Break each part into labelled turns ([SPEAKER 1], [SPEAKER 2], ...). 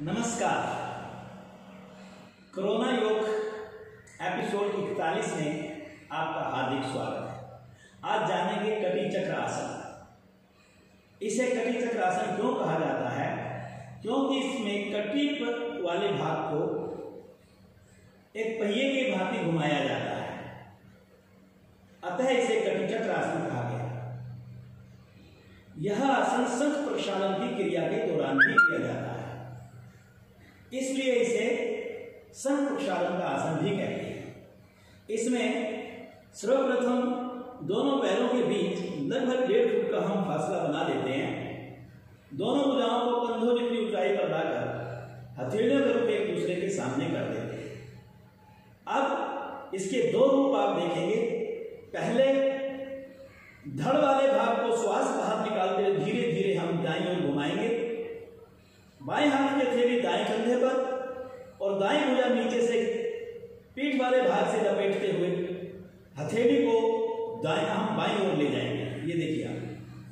[SPEAKER 1] नमस्कार। कोरोना योग एपिसोड 41 में आपका हार्दिक स्वागत है। आज जानेंगे कटी चक्र आसन। इसे कटी चक्र आसन क्यों कहा जाता है? क्योंकि इसमें कटी वाले भाग को एक पहिए की भांति घुमाया जाता है, अतः इसे कटी चक्र आसन कहा गया। यह आसन शंख प्रक्षालन की क्रिया के दौरान भी किया जाता है, इसलिए इसे शंख प्रक्षालन का आसन भी कहते हैं। इसमें सर्वप्रथम दोनों पैरों के बीच लगभग 1.5 फुट का हम फासला बना देते हैं। दोनों भुजाओं को कंधों जितनी ऊंचाई पर लाकर हथेलियों के रूप एक दूसरे के सामने कर देते हैं। अब इसके दो रूप आप देखेंगे। पहले धड़ वाले भाग को श्वास बाहर निकालते हुए धीरे धीरे हम दाईं ओर घुमाएंगे। बाएं हाथ की हथेली दाएं कंधे पर और दाएं भुजा नीचे से पीठ वाले भाग से लपेटते हुए हथेली को दाएं हम बाईं ओर ले जाएंगे। ये देखिए आप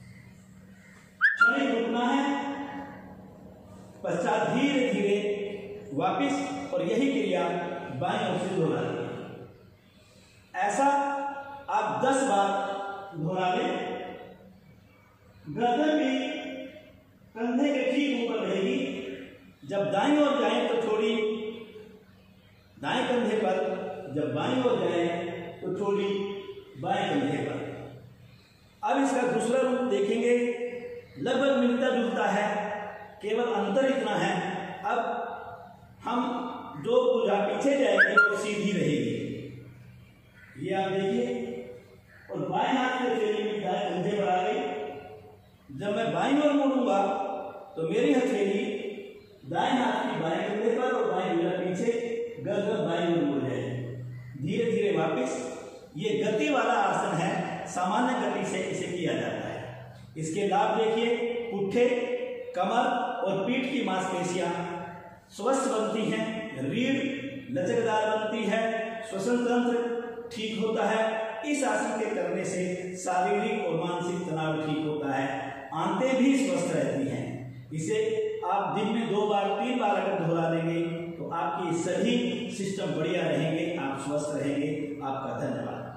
[SPEAKER 1] शरीर रुकना है, पश्चात धीरे धीरे वापिस, और यही क्रिया बाईं ओर से दोहरानी है। ऐसा आप 10 बार दोहरा लें। गर्दन भी कंधे के ठीक ऊपर रहेगी। जब दाईं ओर जाएं तो थोड़ी दाएं कंधे पर, जब बाईं ओर जाएं तो थोड़ी बाएं कंधे पर। अब इसका दूसरा रूप देखेंगे। लगभग मिलता जुलता है, केवल अंतर इतना है अब हम जो भुजा पीछे जाएगी वो सीधी रहेगी। ये आप देखिए, और बाएं हाथ में हथेली भी दाएं कंधे पर आ गई। जब मैं बाईं ओर मुड़ूंगा तो मेरी हथेली दाएं हाथ की बाएं कंधे पर और बाएं भुजा पीछे, गर्दन बाईं ओर मुड़ जाएगी। धीरे धीरे वापस। ये गति वाला आसन है, सामान्य गति से इसे किया जाता है। इसके लाभ देखिए, पुट्ठे, कमर और पीठ की मांसपेशियां स्वस्थ बनती हैं, रीढ़ लचकदार बनती है, श्वसन तंत्र ठीक होता है। इस आसन के करने से शारीरिक और मानसिक तनाव ठीक होता है, आंतें भी स्वस्थ रहती हैं। इसे आप दिन में 2 बार 3 बार अगर दोहरा देंगे तो आपकी सभी सिस्टम बढ़िया रहेंगे, आप स्वस्थ रहेंगे। आपका धन्यवाद।